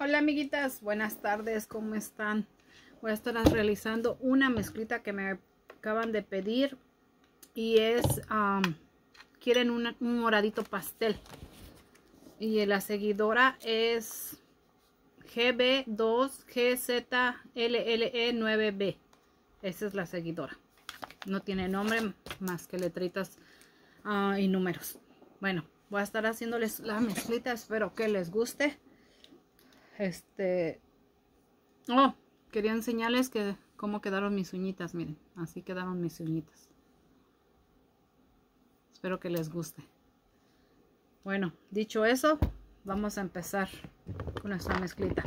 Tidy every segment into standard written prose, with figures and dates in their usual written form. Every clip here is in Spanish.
Hola amiguitas, buenas tardes, ¿cómo están? Voy a estar realizando una mezclita que me acaban de pedir y es, quieren un moradito pastel y la seguidora es GB2GZLLE9B. Esa es la seguidora, no tiene nombre más que letritas y números. Bueno, voy a estar haciéndoles la mezclita, espero que les guste. Quería enseñarles que cómo quedaron mis uñitas. Miren, así quedaron mis uñitas. Espero que les guste. Bueno, dicho eso, vamos a empezar con nuestra mezclita.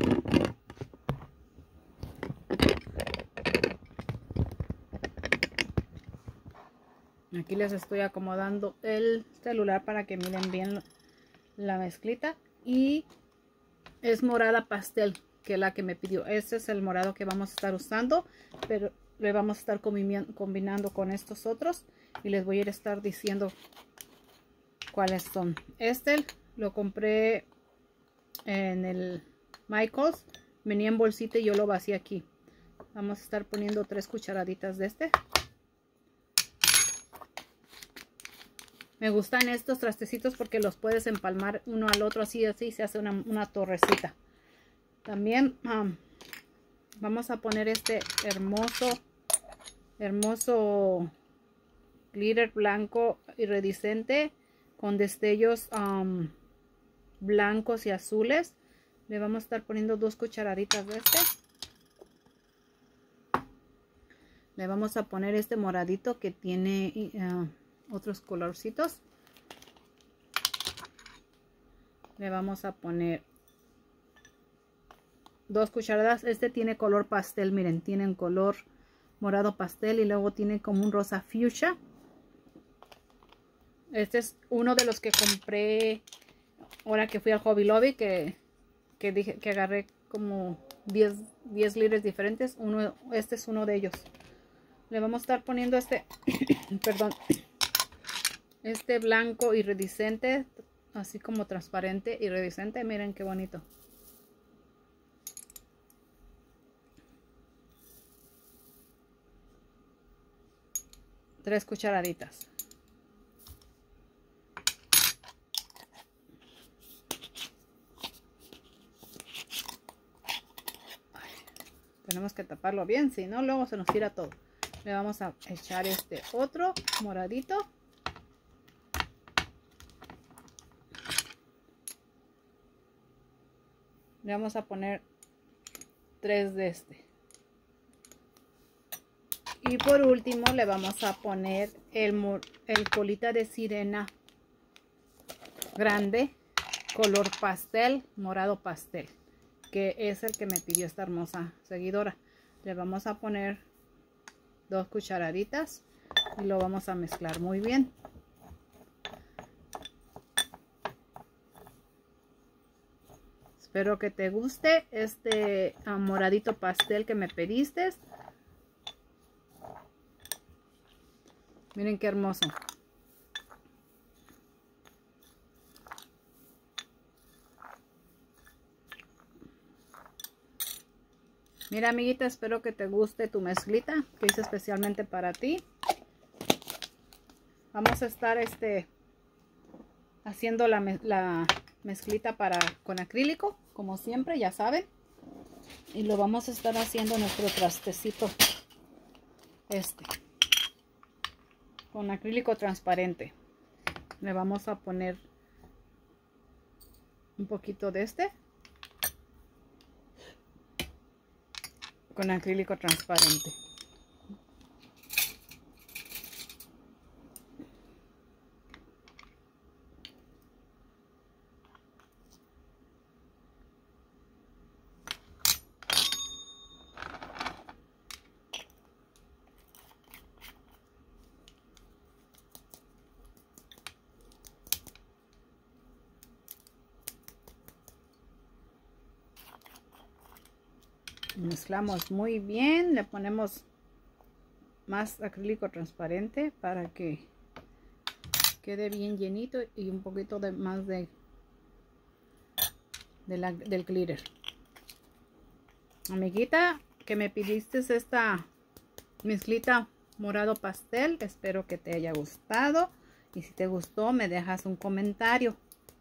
Aquí les estoy acomodando el celular para que miren bien la mezclita. Y es morada pastel, que es la que me pidió. Este es el morado que vamos a estar usando, pero le vamos a estar combinando con estos otros y les voy a estar diciendo cuáles son. Este lo compré en el Michaels, venía en bolsita y yo lo vacié aquí. Vamos a estar poniendo 3 cucharaditas de este. Me gustan estos trastecitos porque los puedes empalmar uno al otro, así se hace una torrecita. También vamos a poner este hermoso glitter blanco iridiscente con destellos blancos y azules. Le vamos a estar poniendo 2 cucharaditas de este. Le vamos a poner este moradito que tiene otros colorcitos. Le vamos a poner 2 cucharadas. Este tiene color pastel, miren, tienen color morado pastel y luego tiene como un rosa fuchsia. Este es uno de los que compré ahora que fui al Hobby Lobby, que dije que agarré como 10 litros diferentes. Este es uno de ellos. Le vamos a estar poniendo este perdón, este blanco iridiscente, así como transparente iridiscente. Miren qué bonito. Tres cucharaditas. Tenemos que taparlo bien, si no luego se nos tira todo. Le vamos a echar este otro moradito. Le vamos a poner 3 de este. Y por último le vamos a poner el colita de sirena grande, color pastel, morado pastel, que es el que me pidió esta hermosa seguidora. Le vamos a poner 2 cucharaditas y lo vamos a mezclar muy bien. Espero que te guste este moradito pastel que me pediste. Miren qué hermoso. Mira amiguita, espero que te guste tu mezclita que hice especialmente para ti. Vamos a estar haciendo la mezclita con acrílico, como siempre, ya saben. Y lo vamos a estar haciendo nuestro trastecito con acrílico transparente. Le vamos a poner un poquito de con acrílico transparente. Mezclamos muy bien, le ponemos más acrílico transparente para que quede bien llenito y un poquito más del glitter. Amiguita, que me pidiste esta mezclita morado pastel, espero que te haya gustado. Y si te gustó, me dejas un comentario.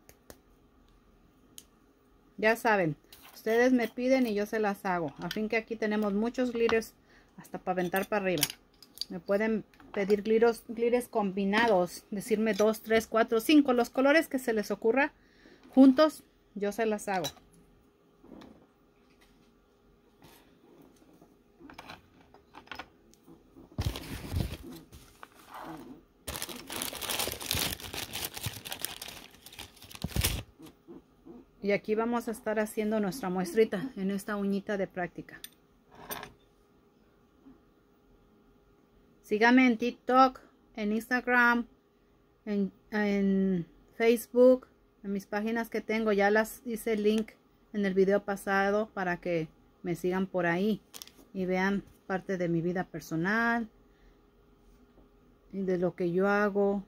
Ya saben, ustedes me piden y yo se las hago. A fin que aquí tenemos muchos glitters hasta para aventar para arriba. Me pueden pedir glitters combinados. Decirme 2, 3, 4, 5. Los colores que se les ocurra juntos, yo se las hago. Y aquí vamos a estar haciendo nuestra muestrita en esta uñita de práctica. Síganme en TikTok, en Instagram, en Facebook, en mis páginas que tengo. Ya las hice el link en el video pasado para que me sigan por ahí y vean parte de mi vida personal y de lo que yo hago,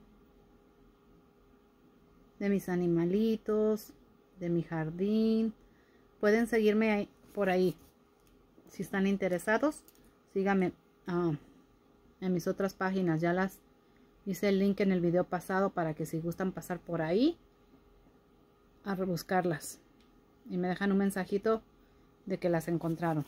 de mis animalitos, de mi jardín. Pueden seguirme por ahí si están interesados. Síganme en mis otras páginas. Ya las hice el link en el video pasado para que si gustan pasar por ahí a rebuscarlas y me dejan un mensajito de que las encontraron.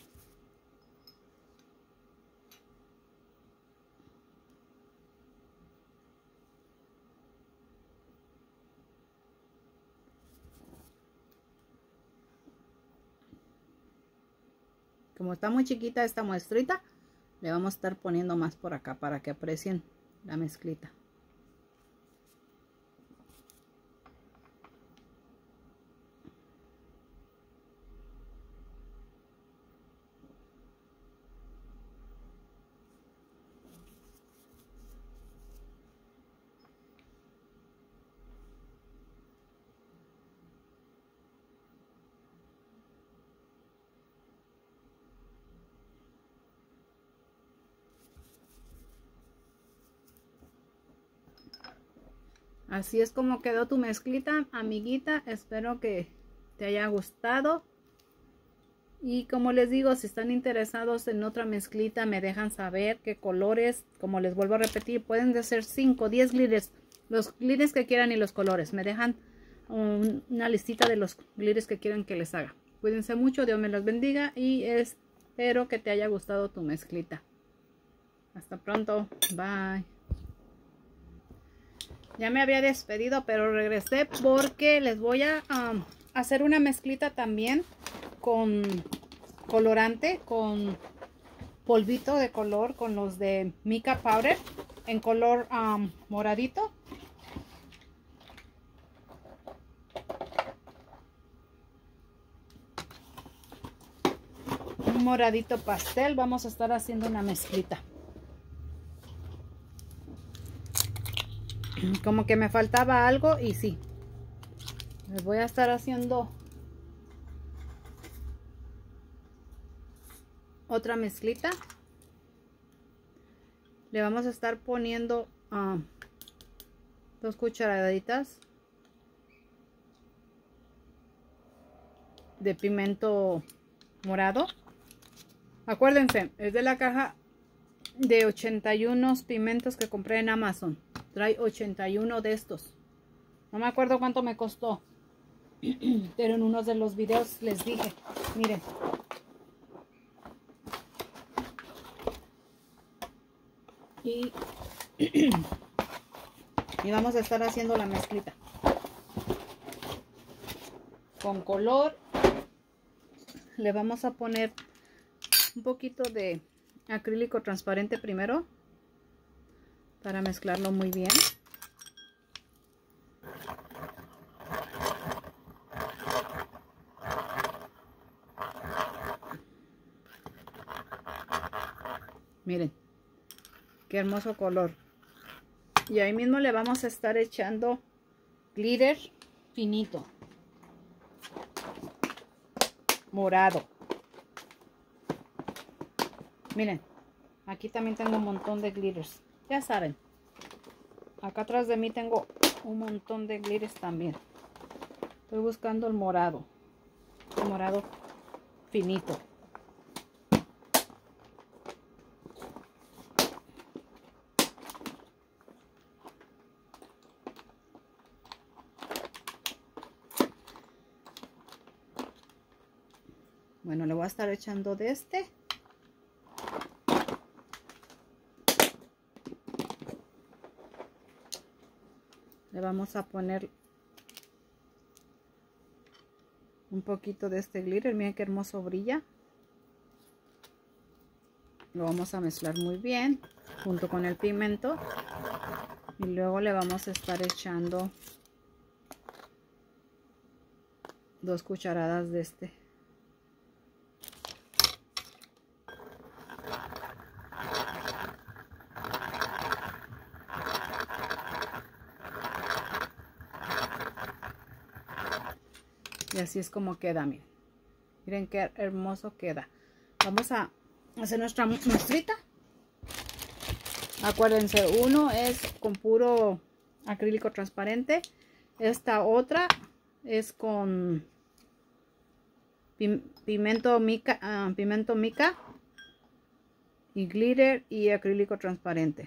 Como está muy chiquita esta muestrita, le vamos a estar poniendo más por acá para que aprecien la mezclita. Así es como quedó tu mezclita, amiguita. Espero que te haya gustado. Y como les digo, si están interesados en otra mezclita, me dejan saber qué colores. Como les vuelvo a repetir, pueden de ser 5, 10 glitters. Los glitters que quieran y los colores. Me dejan una listita de los glitters que quieran que les haga. Cuídense mucho, Dios me los bendiga. Y espero que te haya gustado tu mezclita. Hasta pronto. Bye. Ya me había despedido, pero regresé porque les voy a hacer una mezclita también con colorante, con polvito de color, con los de Mica Powder en color moradito. Un moradito pastel. Vamos a estar haciendo una mezclita. Como que me faltaba algo y sí. Les voy a estar haciendo otra mezclita. Le vamos a estar poniendo 2 cucharaditas de pimiento morado. Acuérdense, es de la caja de 81 pimientos que compré en Amazon. Trae 81 de estos. No me acuerdo cuánto me costó, pero en uno de los videos les dije. Miren. Y vamos a estar haciendo la mezclita con color. Le vamos a poner un poquito de acrílico transparente primero para mezclarlo muy bien. Miren, qué hermoso color. Y ahí mismo le vamos a estar echando glitter finito, morado. Miren, aquí también tengo un montón de glitters. Ya saben, acá atrás de mí tengo un montón de glitters también. Estoy buscando el morado finito. Bueno, le voy a estar echando de este. Le vamos a poner un poquito de este glitter. Miren qué hermoso brilla. Lo vamos a mezclar muy bien junto con el pigmento. Y luego le vamos a estar echando 2 cucharadas de este. Y así es como queda, miren. Miren qué hermoso queda. Vamos a hacer nuestra muestrita. Acuérdense, uno es con puro acrílico transparente. Esta otra es con pigmento mica y glitter y acrílico transparente.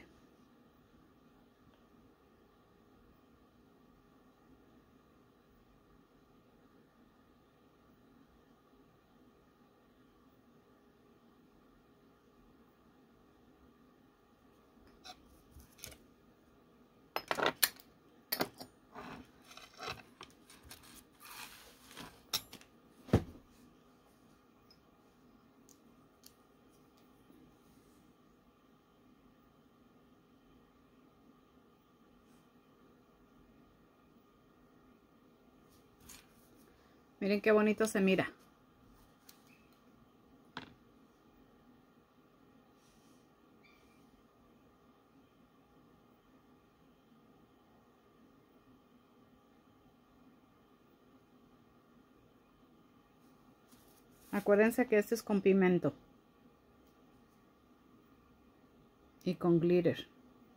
Miren qué bonito se mira. Acuérdense que este es con pigmento y con glitter.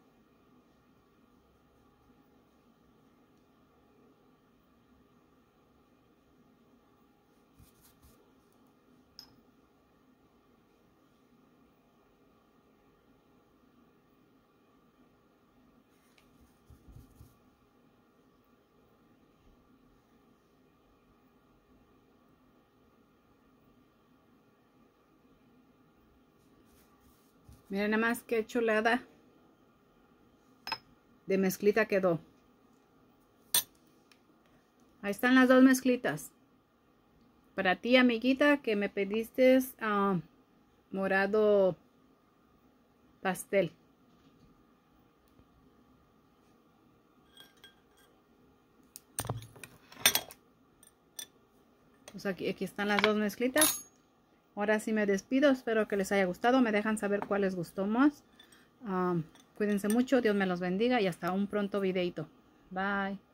Miren nada más qué chulada de mezclita quedó. Ahí están las 2 mezclitas. Para ti, amiguita, que me pediste morado pastel. Pues aquí están las 2 mezclitas. Ahora sí me despido. Espero que les haya gustado. Me dejan saber cuál les gustó más. Cuídense mucho. Dios me los bendiga y hasta un pronto videito. Bye.